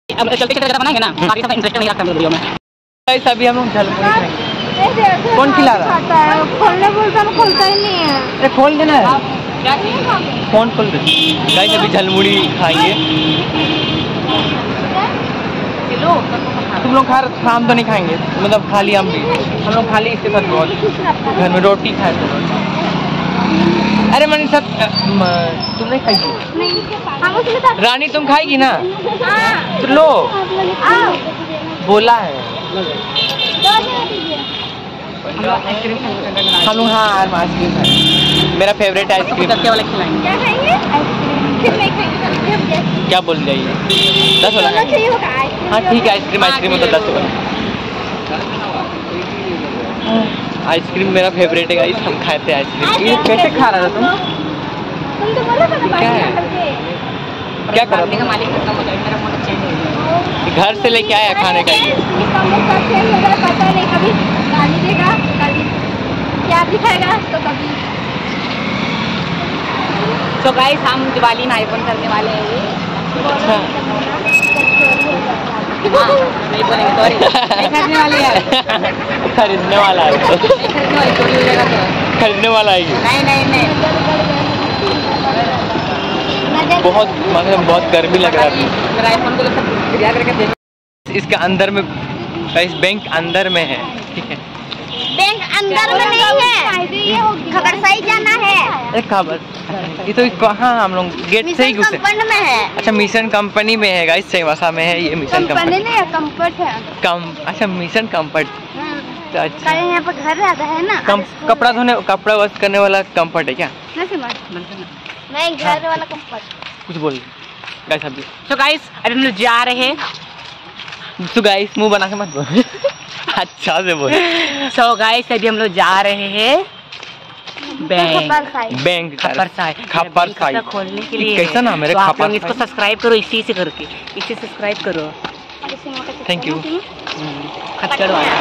अब चलते चलते ज़्यादा बनाएंगे ना, बाकी सब इंटरेस्ट नहीं रखता मेरे वीडियो में। गाइस अभी हम लोग झलमुड़ी खाएंगे। कौन खिला रहा है? खोलने बोलता है, खोलता ही नहीं है। अरे खोल देना है, कौन खोल दे? गाइस अभी झलमुड़ी खाएंगे। तुम लोग खा रहे, हम तो नहीं खाएंगे, मतलब खाली हम भी, हम लोग खाली इसके साथ बहुत घर में रोटी खाए थे। अरे मैंने सब तुम नहीं खाएगी? रानी तुम खाएगी ना? तो लो, बोला है हम लोग। हाँ आइसक्रीम खाएंगे, मेरा फेवरेट आइसक्रीम। क्या बोल जाइए? 10 वाला हाँ ठीक है, आइसक्रीम हो तो 10 वाला। आइसक्रीम मेरा फेवरेट है गाइस, हम खाते हैं आइसक्रीम। ये कैसे खा रहा था तुम तो बोला था ना, क्या है? क्या कर रहा था? घर से लेके आया खाने का ये। पता नहीं, कभी गाली देगा, कभी क्या दिखाएगा, तो कभी। तो गाइस हम दिवाली में आईफोन करने वाले हैं। अच्छा नहीं बोलेंगे, सॉरी। खरीदने वाले हैं। खरीदने वाला है तो खरीदने वाला है। नहीं बहुत मतलब बहुत गर्मी लग रहा है। आईफोन को सब गिरा करके देख। इसके अंदर में गाइस, बैंक अंदर में है, ठीक है? बैंक अंदर में नहीं है, खबरसाई जाना है। एक खबर, ये तो कहाँ हम लोग गेट से ही घुसे। कंपनी में है। अच्छा मिशन कंपनी में है गाइस, सेवासा में है ये मिशन कंपनी। नहीं है, कंफर्ट है। अच्छा मिशन कंफर्ट। तो अच्छा यहाँ पर घर रहता है ना, कपड़ा धोने, कपड़ा वॉश करने वाला कंफर्ट है क्या? नहीं, घर वाला कंफर्ट। कुछ बोल गाइस अभी। तो गाइस अभी हम लोग जा रहे हैं। तो गाइस मुंह बना के मत बोल। अच्छा से बोल। तो गाइस अभी हम लोग जा रहे हैं बैंक खपरसाई खोलने के लिए। कैसा नाम है? तो आप लोग इसको सब्सक्राइब करो, इसी से करके इसे सब्सक्राइब करो। Thank you. खच्चर वाला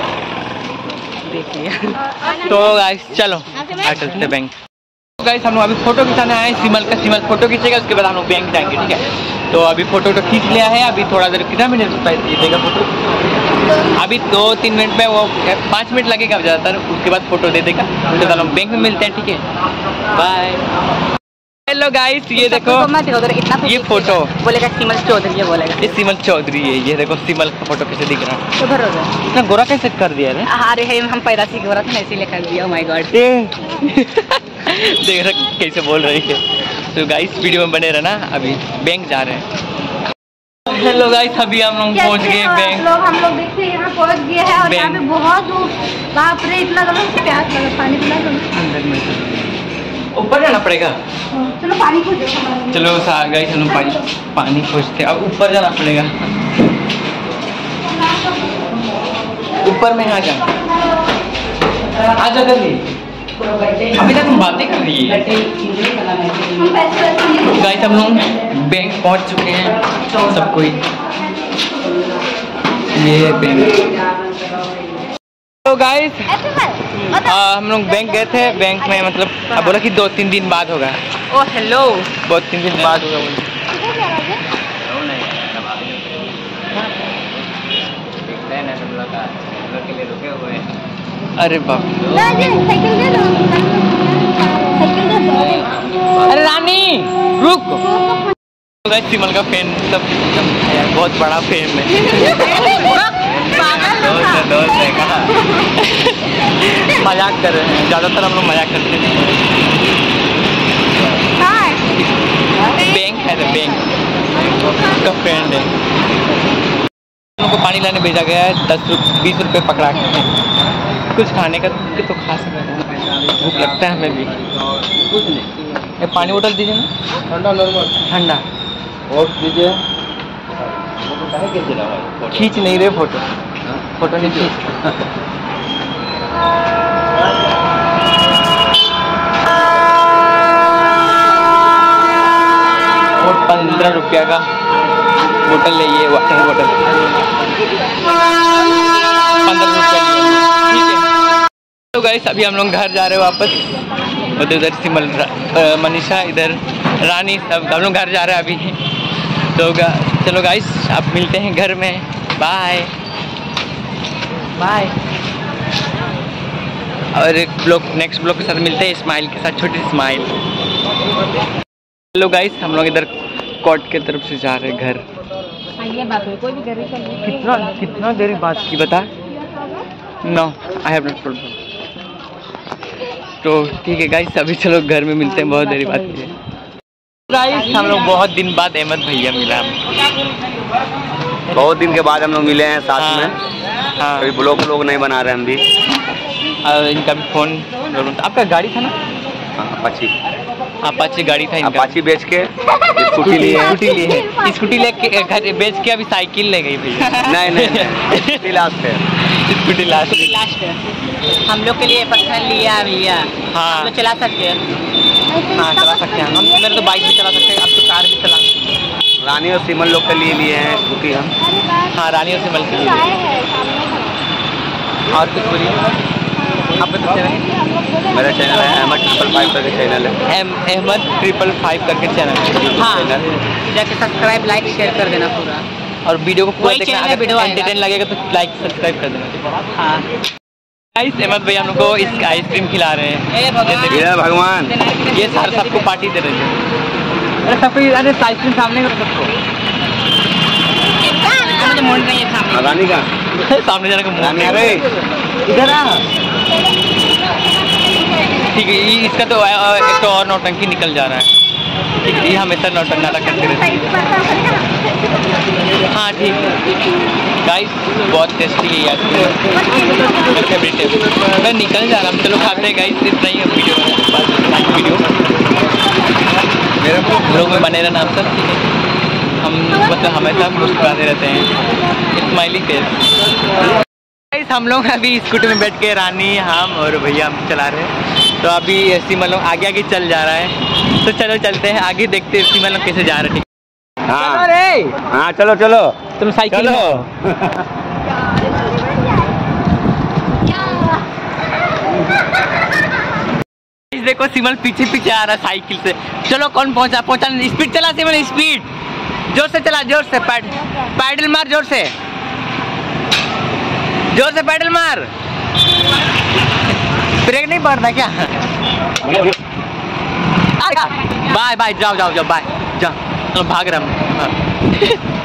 देखिए। तो गाइस चलो चलते बैंक। तो गाइस हम लोग अभी फोटो खिंचाने आए सिमल का। सिमल फोटो खींचेगा, उसके बाद हम लोग बैंक जाएंगे, ठीक है? तो अभी फोटो तो खींच लिया है। अभी थोड़ा देर, कितना मिनट देगा फोटो? अभी 2-3 मिनट में, वो 5 मिनट लगेगा ज़्यादातर, उसके बाद फोटो दे देगा। उसके बाद हम बैंक में मिलते हैं, ठीक है? बाय। हेलो गाइस, ये देखो ये फोटो बोलेगा सिमल चौधरी, ये बोलेगा ये सिमल चौधरी है। ये देखो सिमल का फोटो कैसे दिख रहा है। उधर इतना गोरा कैसे कर दिया रे? अरे हम पैदा से गोरा था, इसीलिए कर दिया। My God. देख रहा कैसे बोल रही है। तो गाइस वीडियो में बने रहना, अभी बैंक जा रहे हैं। हेलो गाइस, अभी हम लोग पहुंच गए बैंक। हम लोग देखते हैं यहाँ पहुंच गए हैं, और यहाँ पे बहुत बाप रे, इतना प्यास लगा, पानी पिला दो। ऊपर जाना पड़ेगा। चलो पानी खोजो। चलो गाइस हम लोग पानी खोजते। अब ऊपर जाना पड़ेगा। ऊपर में यहाँ जाना। आ जा जल्दी, अभी तक हम बातें कर रही है। गाइस हम लोग बैंक पहुंच चुके हैं, सब कोई। ये बैंक। तो गाइस हम लोग बैंक गए थे। बैंक में मतलब अब बोला कि 2-3 दिन बाद होगा। ओ हेलो, 2-3 दिन बाद होगा बोले। अरे बाप, अरे रानी रुक। सिमल का फैन सब बहुत बड़ा फैन है। दोस्त है कहा। मजाक कर रहे हैं, ज्यादातर हम लोग मजाक करते हैं। बैंक है तो बैंक का फ्रेंड है। हम लोग को पानी लाने भेजा गया है। 10-20 रुपये पकड़ा के कुछ खाने का तो खा सकते हैं। भूख लगता है हमें भी। एक पानी बोतल दीजिए ना, ठंडा ठंडा और दीजिए। खींच नहीं रहे फोटो, फोटो नहीं खींच। 15 रुपया का बोतल है, वाटर बोतल 15 रुपया, ठीक है। तो गाइस अभी हम लोग घर जा रहे हैं वापस। उधर सिमल, मनीषा, इधर रानी, सब हम लोग घर जा रहे हैं अभी। तो चलो गाइस, अब मिलते हैं घर में। Bye bye. और एक नेक्स्ट ब्लॉग के साथ मिलते हैं, स्माइल के साथ, छोटी स्माइल। हेलो गाइस, हम लोग इधर कोर्ट के तरफ से जा रहे हैं घर। ये बात हुई, कोई भी घर कितना देर बात की बता। No I have not problem. तो ठीक है गाइस, अभी चलो घर में मिलते हैं, बहुत देरी बात की है। गाइस हम लोग बहुत दिन बाद अहमद भैया मिला, बहुत दिन के बाद हम लोग मिले हैं साथ हाँ, में। हाँ। कभी ब्लॉग नहीं बना रहे हम भी। और इनका भी फोन, आपका गाड़ी था ना? अपाची गाड़ी था इनका। अपाची बेच के स्कूटी लिए हैं। स्कूटी ले घर बेच के अभी साइकिल ले गई भैया। नहीं स्कूटी लास्ट है। स्कूटी लास्ट हम लोग के लिए पर्सनल लिया भैया। हाँ हम लोग चला सकते हैं। हाँ चला सकते हैं हम। मेरे तो बाइक भी चला सकते हैं, अब तो कार भी चला सकते हैं। रानी और सिमल लोग के लिए लिए हैं स्कूटी हम। हाँ रानी और सिमल के लिए। और कुछ बोलिए आपका तो चैनल? मेरा चैनल है अहमद 555 करके चैनल है। अहमद 555 करके चैनल है। हाँ, जाके सब्सक्राइब लाइक शेयर कर देना पूरा। और वीडियो को पूरा वही देखना, चैनल अगर एंटरटेन लगेगा तो लाइक सब्सक्राइब कर देना। हाँ गाइस अहमद भैया हम लोग को इस आइसक्रीम खिला रहे हैं। ए भगवान, भगवान ये सारे सबको पार्टी दे रहे थे। अरे सबको अरे आइसक्रीम सामने करो सबको। मुझे मोड़ नहीं है सामने। रानी का सामने जाने का रानी अरे इधर आ। ठीक है, इसका तो एक तो और नौटंकी निकल जा रहा है। ठीक है, ये हमेशा नाटक करते रहते हैं। हाँ ठीक है गाइस, बहुत टेस्टी है यार, मेरा फेवरेट है। मैं निकल जा रहा हूँ, चलो खाते हैं गाइस। इतना ही वीडियो मेरे लोग में बने रहना आप सब। ठीक है, हम मतलब हमेशा मुस्कुराते रहते हैं, स्माइली फेस। गाइस हम लोग अभी स्कूटी में बैठ के रानी, हम और भैया हम चला रहे हैं। तो अभी सिमल लोग आगे चल जा रहा है, तो चलो चलते हैं आगे, देखते हैं सिमल लोग कैसे जा रहे हैं। हाँ रे हाँ चलो चलो तुम साइकिल हो। देखो सिमल पीछे पीछे आ रहा है साइकिल से। चलो कौन पहुंचा स्पीड चला सिमल, स्पीड जोर से चला, जोर से पैडल मार, जोर से पैडल मार। ब्रेक नहीं पड़ता क्या? बाय बाय, जाओ बाय, जाओ चलो भाग रहा हूँ।